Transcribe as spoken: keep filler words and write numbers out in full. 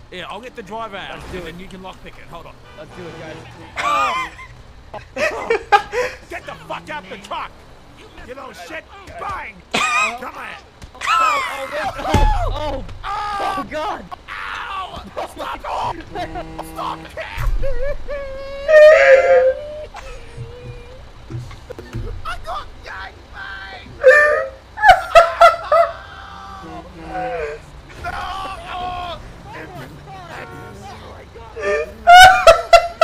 Yeah, I'll get the driver out, Let's do and it. then you can lockpick it. Hold on. Let's do it, guys. Get the fuck out the truck! You little shit! Bang! Come on! Oh, oh, oh, oh, oh, God! Ow! Stop! Stop!